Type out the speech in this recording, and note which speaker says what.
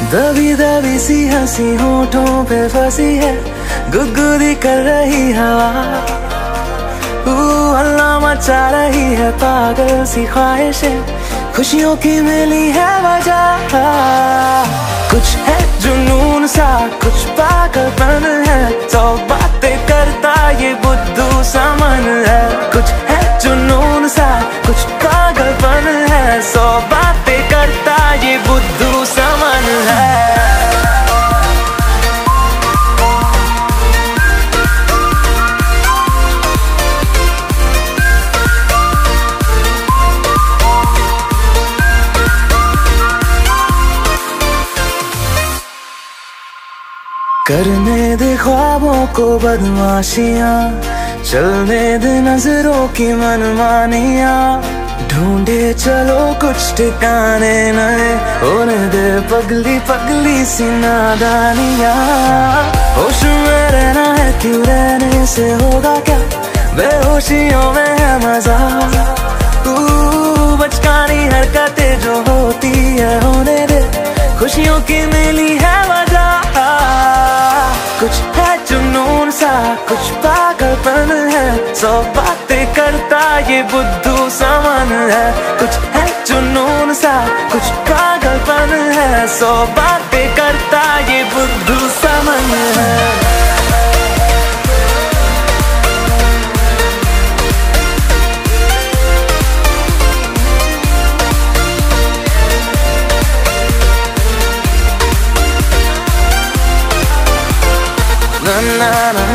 Speaker 1: दबी दबी सी हंसी होठों पे फंसी है, गुदगुदी कर रही हवा, हल्ला मचा रही है पागल सी ख्वाहिशें, खुशियों की मिली है वजह। कुछ है जुनून सा, कुछ पागलपन है, सौ बातें करता ये बुद्धू सा मन है। कुछ है जुनून सा, कुछ पागलपन है, सौ बातें करता ये बुद्धू सा मन है। करने दे ख्वाबों को बदमाशियां, चलने दे नजरों की मनमानियां, ढूंढे चलो कुछ ठिकाने नए, होने दे पगली पगली सी नादानियां। होश में रहना है क्यों, रहने से होगा क्या, बेहोशियों में है मजा, बचकानी हरकतें जो होती है होने दे, खुशियों की मिली है वजह। कुछ है जुनून सा, कुछ पागलपन है, सौ बातें करता ये बुद्धू सा मन है। कुछ है जुनून सा, कुछ पागलपन है, सौ बातें करता ये बुद्धू सा मन है। Na na na